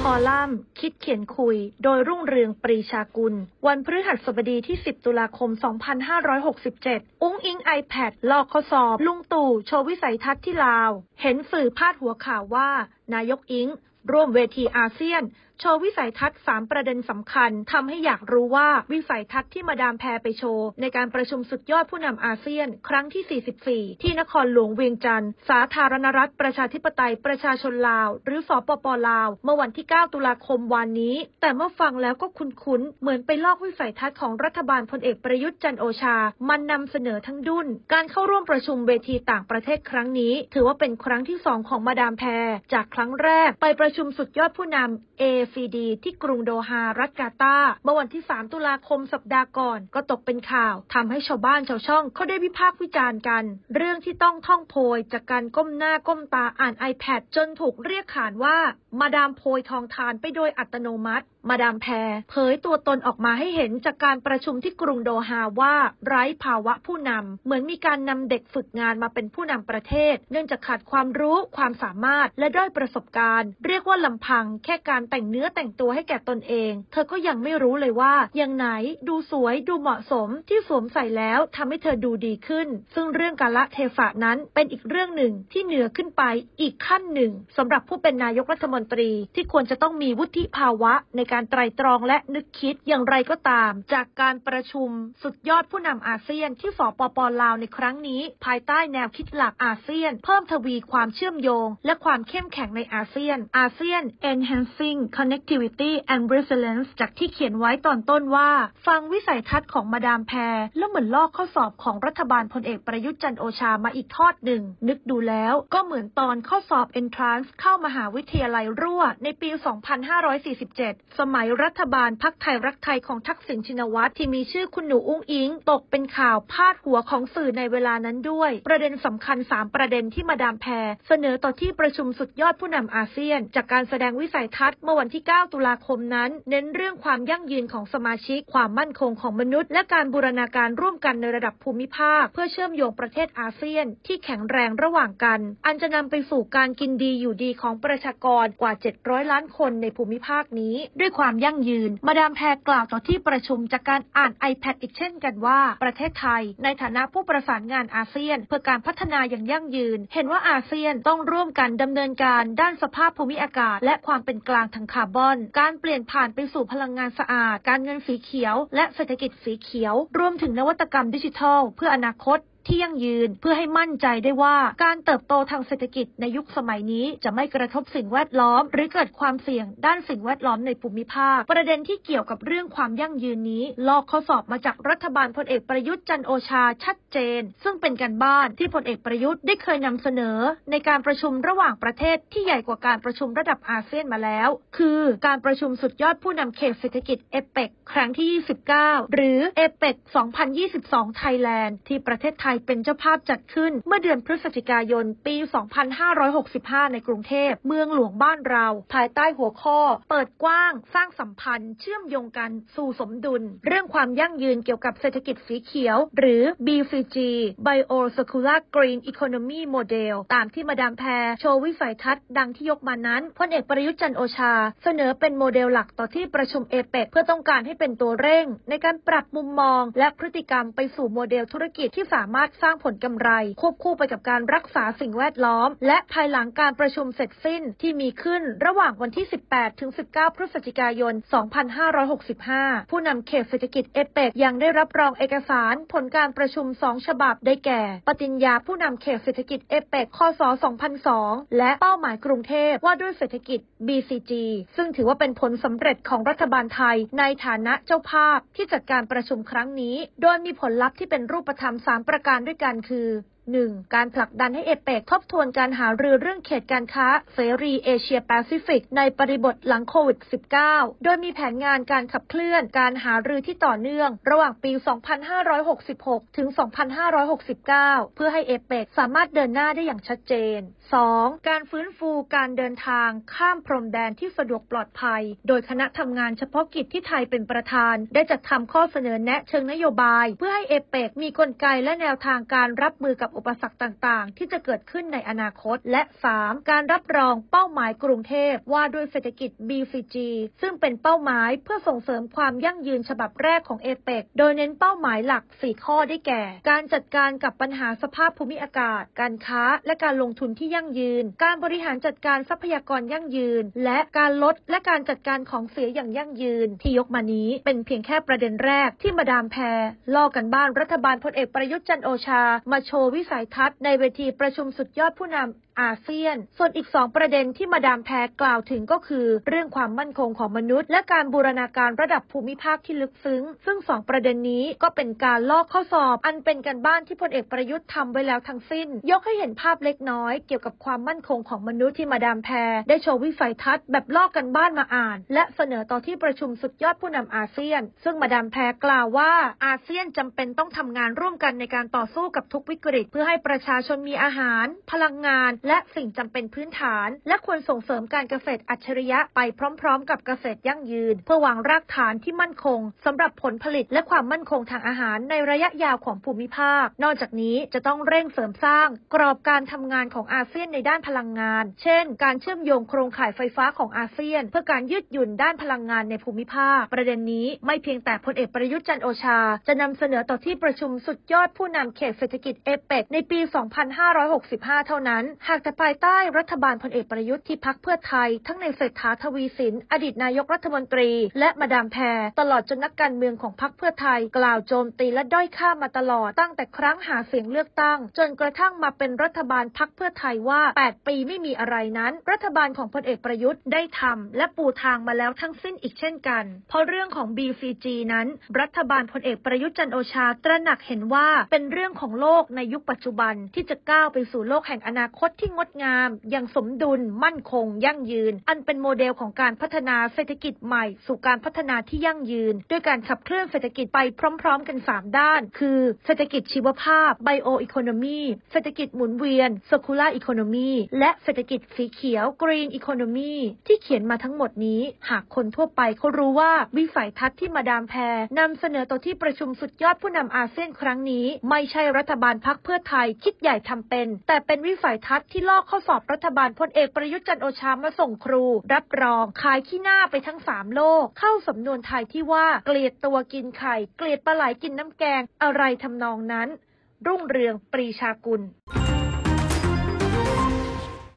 คอลัมน์คิดเขียนคุยโดยรุ่งเรืองปรีชากุลวันพฤหัสบดีที่10ตุลาคม2567อุ้งอิง iPad ลอกข้อสอบลุงตู่โชว์วิสัยทัศน์ที่ลาวเห็นสื่อพาดหัวข่าวว่านายกอิงร่วมเวทีอาเซียนโชว์วิสัยทัศน์3ประเด็นสำคัญทำให้อยากรู้ว่าวิสัยทัศน์ที่มาดามแพรไปโชว์ในการประชุมสุดยอดผู้นำอาเซียนครั้งที่44ที่นครหลวงเวียงจันทร์สาธารณรัฐประชาธิปไตยประชาชนลาวหรือสปป.ลาวเมื่อวันที่9ตุลาคมวันนี้แต่เมื่อฟังแล้วก็คุ้นๆเหมือนไปลอกวิสัยทัศน์ของรัฐบาลพลเอกประยุทธ์จันทร์โอชามันนำเสนอทั้งดุ้นการเข้าร่วมประชุมเวทีต่างประเทศครั้งนี้ถือว่าเป็นครั้งที่2ของมาดามแพรจากครั้งแรกไปประชุมสุดยอดผู้นำ AFCD ที่กรุงโดฮารัฐกาตาร์เมื่อวันที่3ตุลาคมสัปดาห์ก่อนก็ตกเป็นข่าวทำให้ชาวบ้านชาวช่องเขาได้วิพากษ์วิจารณ์กันเรื่องที่ต้องท่องโพยจากการก้มหน้าก้มตาอ่าน iPad จนถูกเรียกขานว่ามาดามโพยทองทานไปโดยอัตโนมัติมาดามแพรเผยตัวตนออกมาให้เห็นจากการประชุมที่กรุงโดฮาว่าไร้ภาวะผู้นำเหมือนมีการนำเด็กฝึกงานมาเป็นผู้นำประเทศเนื่องจากขาดความรู้ความสามารถและด้อยประสบการณ์เรียกว่าลำพังแค่การแต่งเนื้อแต่งตัวให้แก่ตนเองเธอก็ยังไม่รู้เลยว่าอย่างไหนดูสวยดูเหมาะสมที่สวมใส่แล้วทำให้เธอดูดีขึ้นซึ่งเรื่องกาลเทศะนั้นเป็นอีกเรื่องหนึ่งที่เหนือขึ้นไปอีกขั้นหนึ่งสำหรับผู้เป็นนายกรัฐมนตรีที่ควรจะต้องมีวุฒิภาวะในการไตร่ตรองและนึกคิดอย่างไรก็ตามจากการประชุมสุดยอดผู้นำอาเซียนที่สปป.ลาวในครั้งนี้ภายใต้แนวคิดหลักอาเซียนเพิ่มทวีความเชื่อมโยงและความเข้มแข็งในอาเซียน Enhancing Connectivity and Resilience จากที่เขียนไว้ตอนต้นว่าฟังวิสัยทัศน์ของมาดามแพรแล้วเหมือนลอกข้อสอบของรัฐบาลพลเอกประยุทธ์จันทร์โอชามาอีกทอดหนึ่งนึกดูแล้วก็เหมือนตอนข้อสอบ Entrance เข้ามหาวิทยาลัยรั่วในปี 2547 สมัยรัฐบาลพรรคไทยรักไทยของทักษิณชินวัตรที่มีชื่อคุณหนูอุ้งอิงตกเป็นข่าวพาดหัวของสื่อในเวลานั้นด้วยประเด็นสำคัญ3ประเด็นที่มาดามแพรเสนอต่อที่ประชุมสุดยอดผู้นำอาเซียนจากการแสดงวิสัยทัศน์เมื่อวันที่9ตุลาคมนั้นเน้นเรื่องความยั่งยืนของสมาชิกความมั่นคงของมนุษย์และการบูรณาการร่วมกันในระดับภูมิภาคเพื่อเชื่อมโยงประเทศอาเซียนที่แข็งแรงระหว่างกันอันจะนำไปสู่การกินดีอยู่ดีของประชากรกว่า700ล้านคนในภูมิภาคนี้ด้วยความยั่งยืนมาดามแพรกล่าวต่อที่ประชุมจากการอ่าน iPad อีกเช่นกันว่าประเทศไทยในฐานะผู้ประสานงานอาเซียนเพื่อการพัฒนาอย่างยั่งยืนเห็นว่าอาเซียนต้องร่วมกันดำเนินการด้านสภาพภูมิอากาศและความเป็นกลางทางคาร์บอนการเปลี่ยนผ่านไปสู่พลังงานสะอาดการเงินสีเขียวและเศรษฐกิจสีเขียวรวมถึงนวัตกรรมดิจิทัลเพื่ออนาคตที่ยั่งยืนเพื่อให้มั่นใจได้ว่าการเติบโตทางเศรษฐกิจในยุคสมัยนี้จะไม่กระทบสิ่งแวดล้อมหรือเกิดความเสี่ยงด้านสิ่งแวดล้อมในภูมิภาคประเด็นที่เกี่ยวกับเรื่องความยั่งยืนนี้ลอกข้อสอบมาจากรัฐบาลพลเอกประยุทธ์จันทร์โอชาชัดเจนซึ่งเป็นการบ้านที่พลเอกประยุทธ์ได้เคยนำเสนอในการประชุมระหว่างประเทศที่ใหญ่กว่าการประชุมระดับอาเซียนมาแล้วคือการประชุมสุดยอดผู้นำเขตเศรษฐกิจเอเปกครั้งที่29หรือเอเปก2022ไทยแลนด์ที่ประเทศไทยเป็นเจ้าภาพจัดขึ้นเมื่อเดือนพฤศจิกายนปี 2565 ในกรุงเทพเมืองหลวงบ้านเราภายใต้หัวข้อเปิดกว้างสร้างสัมพันธ์เชื่อมโยงกันสู่สมดุลเรื่องความยั่งยืนเกี่ยวกับเศรษฐกิจสีเขียวหรือ BCG Bio-Circular Green Economy Model ตามที่มาดามแพรโชว์วิสัยทัศน์ดังที่ยกมานั้นพลเอกประยุทธ์จันทร์โอชาเสนอเป็นโมเดลหลักต่อที่ประชุมเอเปกเพื่อต้องการให้เป็นตัวเร่งในการปรับมุมมองและพฤติกรรมไปสู่โมเดลธุรกิจที่สามารถสร้างผลกำไรควบคู่ไปกับการรักษาสิ่งแวดล้อมและภายหลังการประชุมเสร็จสิ้นที่มีขึ้นระหว่างวันที่18ถึง19พฤศจิกายน2565ผู้นำเขตเศรษฐกิจเอเปกยังได้รับรองเอกสารผลการประชุม2ฉบับได้แก่ปฏิญญาผู้นำเขตเศรษฐกิจเอเปกคศ2002และเป้าหมายกรุงเทพว่าด้วยเศรษฐกิจ BCG ซึ่งถือว่าเป็นผลสำเร็จของรัฐบาลไทยในฐานะเจ้าภาพที่จัดการประชุมครั้งนี้โดยมีผลลัพธ์ที่เป็นรูปธรรม3ประการด้วยกันคือ 1. การผลักดันให้เอเปกทบทวนการหารือเรื่องเขตการค้าเสรีเอเชียแปซิฟิกในบริบทหลังโควิด -19 โดยมีแผนงานการขับเคลื่อนการหารือที่ต่อเนื่องระหว่างปี 2566 ถึง 2569 เพื่อให้เอเปกสามารถเดินหน้าได้อย่างชัดเจน 2. การฟื้นฟูการเดินทางข้ามพรมแดนที่สะดวกปลอดภัยโดยคณะทำงานเฉพาะกิจที่ไทยเป็นประธานได้จัดทำข้อเสนอแนะเชิงนโยบายเพื่อให้เอเปกมีกลไกและแนวทางการรับมือกับอุปสรรคต่างๆที่จะเกิดขึ้นในอนาคตและ 3. การรับรองเป้าหมายกรุงเทพว่าด้วยเศรษฐกิจ BCG ซึ่งเป็นเป้าหมายเพื่อส่งเสริมความยั่งยืนฉบับแรกของเอเปกโดยเน้นเป้าหมายหลัก 4 ข้อได้แก่ การจัดการกับปัญหาสภาพภูมิอากาศการค้าและการลงทุนที่ยั่งยืนการบริหารจัดการทรัพยากรยั่งยืนและการลดและการจัดการของเสียอย่างยั่งยืนที่ยกมานี้เป็นเพียงแค่ประเด็นแรกที่มาดามแพรล่อกันบ้านรัฐบาลพลเอกประยุทธ์จันทร์โอชามาโชว์วิสัยทัศน์ในเวทีประชุมสุดยอดผู้นำอาเซียนส่วนอีก2ประเด็นที่มาดามแพรกล่าวถึงก็คือเรื่องความมั่นคงของมนุษย์และการบูรณาการระดับภูมิภาคที่ลึกซึ้งซึ่ง2ประเด็นนี้ก็เป็นการลอกข้อสอบอันเป็นการบ้านที่พลเอกประยุทธ์ทำไว้แล้วทั้งสิ้นยกให้เห็นภาพเล็กน้อยเกี่ยวกับความมั่นคงของมนุษย์ที่มาดามแพรได้โชว์วิสัยทัศน์แบบลอกกันบ้านมาอ่านและเสนอต่อที่ประชุมสุดยอดผู้นำอาเซียนซึ่งมาดามแพรกล่าวว่าอาเซียนจำเป็นต้องทำงานร่วมกันในการต่อสู้กับทุกวิกฤตเพื่อให้ประชาชนมีอาหารพลังงานและสิ่งจำเป็นพื้นฐานและควรส่งเสริมการเกษตรอัจฉริยะไปพร้อมๆกับเกษตรยั่งยืนเพื่อวางรากฐานที่มั่นคงสำหรับผลผลิตและความมั่นคงทางอาหารในระยะยาวของภูมิภาคนอกจากนี้จะต้องเร่งเสริมสร้างกรอบการทำงานของอาเซียนในด้านพลังงานเช่นการเชื่อมโยงโครงข่ายไฟฟ้าของอาเซียนเพื่อการยืดหยุ่นด้านพลังงานในภูมิภาคประเด็นนี้ไม่เพียงแต่พลเอกประยุทธ์จันทร์โอชาจะนำเสนอต่อที่ประชุมสุดยอดผู้นำเขตเศรษฐกิจเอเปกในปี 2565 เท่านั้นหากแต่ภายใต้รัฐบาลพลเอกประยุทธ์ที่พรรคเพื่อไทยทั้งในเศรษฐาทวีสินอดีตนายกรัฐมนตรีและมาดามแพรตลอดจนนักการเมืองของพรรคเพื่อไทยกล่าวโจมตีและด้อยค่ามาตลอดตั้งแต่ครั้งหาเสียงเลือกตั้งจนกระทั่งมาเป็นรัฐบาลพรรคเพื่อไทยว่า8 ปีไม่มีอะไรนั้นรัฐบาลของพลเอกประยุทธ์ได้ทำและปูทางมาแล้วทั้งสิ้นอีกเช่นกันเพราะเรื่องของ BCG นั้นรัฐบาลพลเอกประยุทธ์จันทร์โอชาตระหนักเห็นว่าเป็นเรื่องของโลกในยุคปัจจุบันที่จะก้าวไปสู่โลกแห่งอนาคตที่งดงามอย่างสมดุลมั่นคงยั่งยืนอันเป็นโมเดลของการพัฒนาเศรษฐกิจใหม่สู่การพัฒนาที่ยั่งยืนด้วยการขับเคลื่อนเศรษฐกิจไปพร้อมๆกัน3ด้านคือเศรษฐกิจชีวภาพ Bioeconomy เศรษฐกิจหมุนเวียน Circular Economy และเศรษฐกิจสีเขียว Green Economy ที่เขียนมาทั้งหมดนี้หากคนทั่วไปเขารู้ว่าวิสัยทัศน์ที่มาดามแพรนำเสนอต่อที่ประชุมสุดยอดผู้นำอาเซียนครั้งนี้ไม่ใช่รัฐบาลพรรคเพื่อไทยคิดใหญ่ทำเป็นแต่เป็นวิสัยทัศน์ที่ลอกข้อสอบรัฐบาลพลเอกประยุทธ์จันทร์โอชามาส่งครูรับรองขายขี้หน้าไปทั้ง3โลกเข้าสำนวนไทยที่ว่าเกลียดตัวกินไข่เกลียดปลาไหลกินน้ำแกงอะไรทำนองนั้นรุ่งเรืองปรีชากุล